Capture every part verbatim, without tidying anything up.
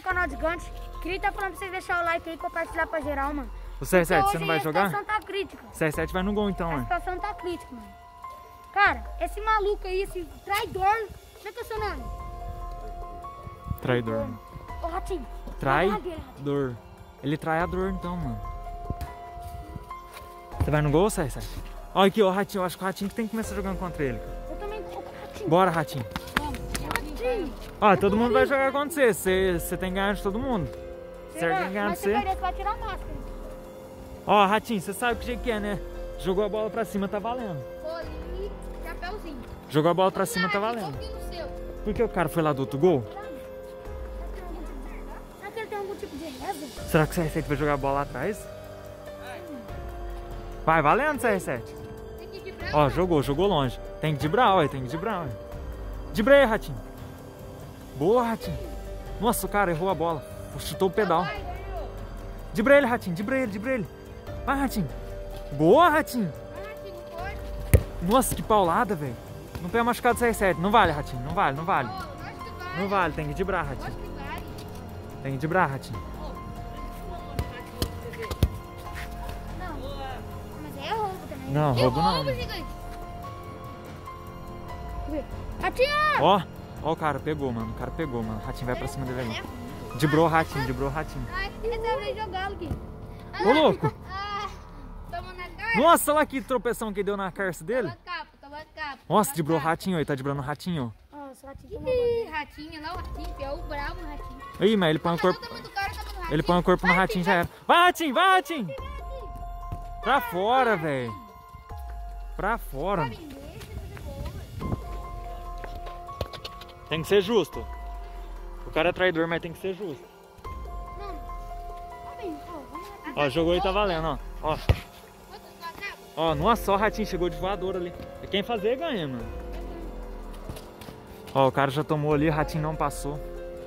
canal Gigante. Queria estar falando pra vocês deixarem o like aí e compartilhar pra geral, mano. O C R sete, você não vai jogar? A situação tá crítica. C R sete vai no gol então, A né? situação tá crítica, mano. Cara, esse maluco aí, esse traidor. Como é que é o seu nome? Traidor. Ô, Ratinho. Traidor. Ele traiador então, mano. Você vai no gol, C R sete? Olha aqui, ó, Ratinho. Eu acho que o Ratinho que tem que começar jogando contra ele. Eu também tô com o Ratinho. Bora, Ratinho. Vamos. Ratinho. Ó, todo mundo vai jogar contra você. Você, você tem que ganhar de todo mundo. Se Você alguém vai, ganhar de mas você. você perder, você vai tirar a máscara. Ó, Ratinho, você sabe o que jeito que é, né? Jogou a bola pra cima, tá valendo. Bolinho e chapéuzinho. Jogou a bola pra cima, tá valendo. Por que o cara foi lá do outro gol? Será que ele tem algum tipo de reza? Será que o C R sete vai jogar a bola lá atrás? Vai valendo, C R sete. Ó, jogou, jogou longe. Tem que dibrar, ó, tem que dibrar, ó. Dibra aí, Ratinho. Boa, Ratinho. Nossa, o cara errou a bola. Chutou o pedal. Dibra ele, Ratinho, dibra ele, dibra ele. Vai, Ratinho. Boa, Ratinho. Nossa, que paulada, velho. No pé machucado do C R sete. Não vale, Ratinho, não vale, não vale. Não vale, tem que dibrar, Ratinho. Tem que dibrar, Ratinho. Mas é roubo também. Não, roubo não. Ratinho! Ó, ó o cara, pegou, mano. O cara pegou, mano. O Ratinho vai pra cima dele ali. Dibrou o Ratinho, dibrou o Ratinho. Ai, resolvi jogá-lo aqui. Ô, louco. Ah, toma na cara. Nossa, olha que tropeção que deu na carça dele. Toma capa, toma capa. Nossa, dibrou o Ratinho, ele tá dibrando o Ratinho. Nossa, o Ratinho tomou banho. Ratinho, não, Ratinho, é o bravo Ratinho. Aí, mas ele põe o corpo. Ele põe o corpo no Ratinho, já era. Vai, Ratinho, vai, Ratinho. Pra fora, velho. Pra fora. Tem que ser justo. O cara é traidor, mas tem que ser justo. Ó, jogou e tá valendo, ó. Ó, ó, nossa, ó, o Ratinho chegou de voador ali. É quem fazer ganha, mano. Ó, o cara já tomou ali, o Ratinho não passou.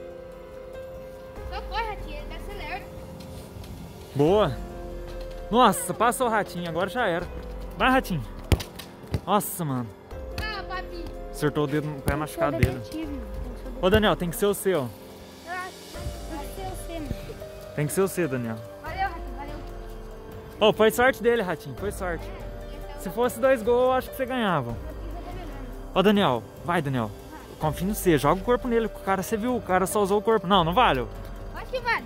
Só corre, Ratinho, ele acelera. Boa. Nossa, passou o Ratinho, agora já era. Vai, Ratinho. Nossa, mano. Ah, papi. Acertou o dedo no pé machucado dele. Ô, Daniel, tem que ser o seu. Eu acho que vai ser o C, mano. Tem que ser o seu, Daniel. Valeu, Ratinho, valeu. Ô, foi sorte dele, Ratinho, foi sorte. Se fosse dois gols, eu acho que você ganhava. Ó, Daniel, vai, Daniel. Confia no você, joga o corpo nele. O cara, você viu, o cara só usou o corpo. Não, não vale. Acho que vale.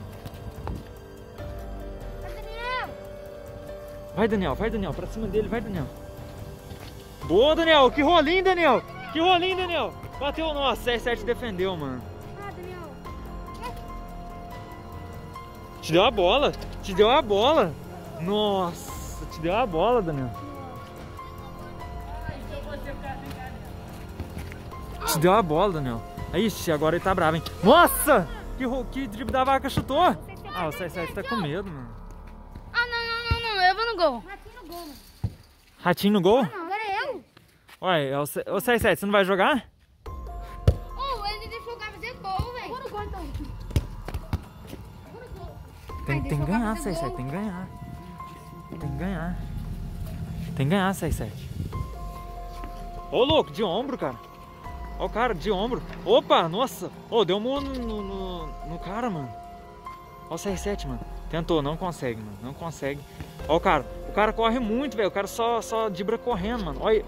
Vai, Daniel. Vai, Daniel, vai, Daniel, pra cima dele, vai, Daniel. Boa, Daniel, que rolinho, Daniel. Que rolinho, Daniel. Bateu, nossa, C R sete defendeu, mano. Ah, Daniel. Te deu a bola, te deu a bola. Nossa, te deu a bola, Daniel. Te deu a bola, Daniel. Ixi, agora ele tá bravo, hein? Nossa, que, que drible da vaca chutou. Ah, o C R sete tá com medo, mano. Ah, não, não, não, não, eu vou no gol. Ratinho no gol, mano. Ratinho no gol? Não, agora é eu. Ué, é o C R sete, você não vai jogar? Oh, ele deixou o cara fazer gol, velho. Eu vou no gol, então. Tem, tem que ganhar, C R sete, tem que ganhar. Tem que ganhar. Tem que ganhar, C R sete. Ô, louco, de ombro, cara. Ó o cara, de ombro. Opa, nossa. Ô, deu um murro no, no, no cara, mano. Ó o C R sete, mano. Tentou, não consegue, mano. Não consegue. Ó o cara. O cara corre muito, velho. O cara só, só dibra correndo, mano. Olha.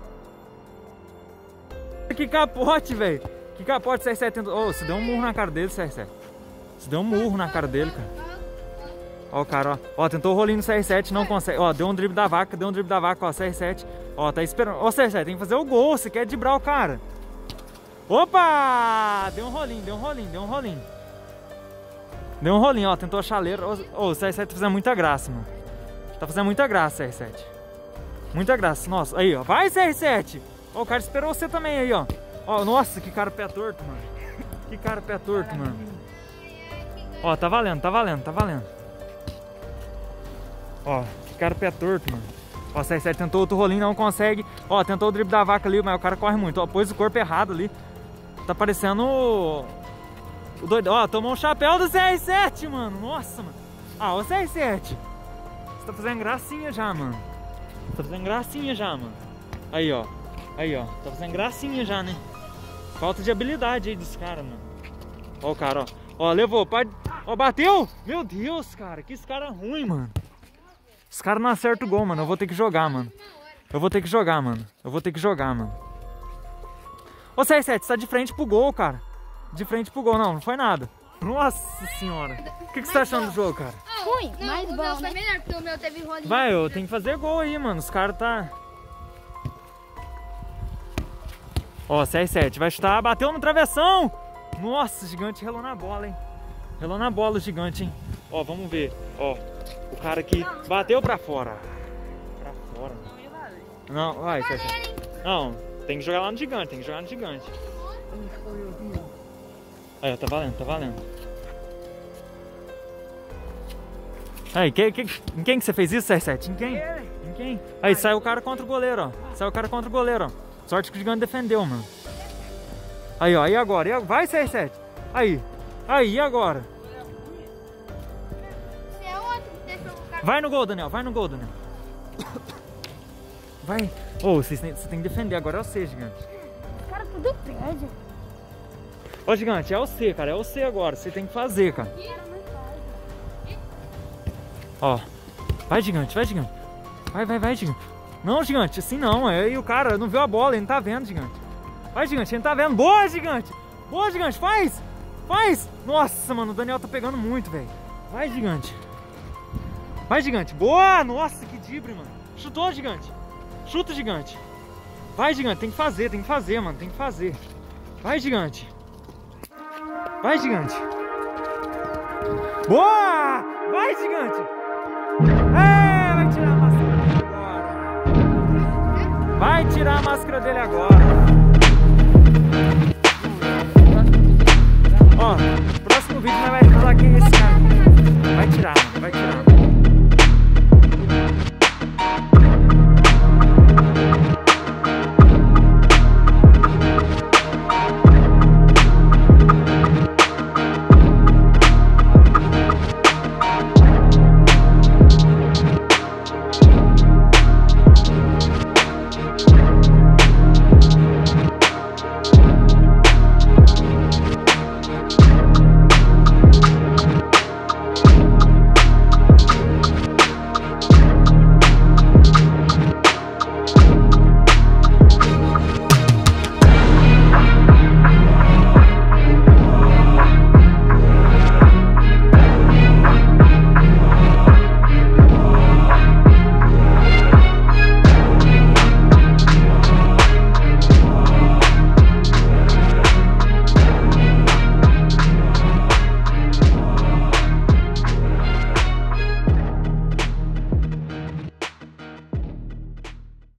Que capote, velho. Que capote, C R sete tentou. Ô, você deu um murro na cara dele, C R sete. Você deu um murro na cara dele, cara. Ó o cara, ó. Ó, tentou o rolinho no C R sete, não consegue. Ó, deu um drible da vaca, deu um drible da vaca, ó, C R sete. Ó, tá esperando. Ó, C R sete, tem que fazer o gol. Você quer dibrar o cara. Opa! Deu um rolinho, deu um rolinho, deu um rolinho. Deu um rolinho, ó. Tentou a chaleira. Ô, o C R sete tá fazendo muita graça, mano. Tá fazendo muita graça, C R sete. Muita graça. Nossa, aí, ó. Vai, C R sete! Ó, o cara esperou você também aí, ó. Ó, nossa, que cara pé torto, mano. Que cara pé torto, mano. Ó, tá valendo, tá valendo, tá valendo. Ó, que cara pé torto, mano. Ó, C R sete tentou outro rolinho, não consegue. Ó, tentou o drible da vaca ali, mas o cara corre muito. Ó, pôs o corpo errado ali. Tá parecendo o... o doido. Ó, tomou um chapéu do C R sete, mano. Nossa, mano. Ah, ô C R sete. Você tá fazendo gracinha já, mano. Você tá fazendo gracinha já, mano. Aí, ó. Aí, ó. Tá fazendo gracinha já, né? Falta de habilidade aí dos caras, mano. Ó o cara, ó. Ó, levou. Pode... Ó, bateu. Meu Deus, cara. Que esse cara ruim, mano. Esse cara não acerta o gol, mano. Eu vou ter que jogar, mano. Eu vou ter que jogar, mano. Eu vou ter que jogar, mano. Ô, C R sete, você tá de frente pro gol, cara. De frente pro gol. Não, não foi nada. Nossa senhora. O que, que você tá achando do jogo, cara? Ruim, Não, mas o bom, meu né? foi melhor, porque o meu teve rolinho. Vai, eu tenho que fazer gol aí, mano. Os caras tá... Ó, C R sete vai chutar. Bateu no travessão. Nossa, o gigante relou na bola, hein. Relou na bola o gigante, hein. Ó, vamos ver. Ó, o cara aqui bateu pra fora. Pra fora. Não, vai, C R sete. Não, tem que jogar lá no gigante. Tem que jogar no gigante. Aí, ó, tá valendo, tá valendo. Aí, que, que, em quem que você fez isso, C R sete? Em quem? Em quem? Aí, saiu o cara contra o goleiro, ó. Saiu o cara contra o goleiro, ó. Sorte que o gigante defendeu, mano. Aí, ó, e agora? E agora? Vai, C R sete. Aí. Aí, e agora? Você é outro que deixou o cara. Vai no gol, Daniel. Vai no gol, Daniel. Vai. Ô, oh, você tem, você tem que defender. Agora é o C, gigante. Os caras tudo perde. Ô, gigante, é o C, cara. É o C agora. Você tem que fazer, cara. Ó. Vai, gigante. Vai, gigante. Vai, vai, vai, gigante. Não, gigante. Assim não. Aí o cara não viu a bola. Ele não tá vendo, gigante. Vai, gigante. Ele não tá vendo. Boa, gigante. Boa, gigante. Faz. Faz. Nossa, mano. O Daniel tá pegando muito, velho. Vai, gigante. Vai, gigante. Boa. Nossa, que drible, mano. Chutou, gigante. Chuta, gigante. Vai, gigante. Tem que fazer. Tem que fazer, mano. Tem que fazer. Vai, gigante. Vai, gigante. Boa. Vai, gigante. É, vai tirar a máscara dele agora. Vai tirar a máscara dele agora. Ó, próximo vídeo nós vai falar que esse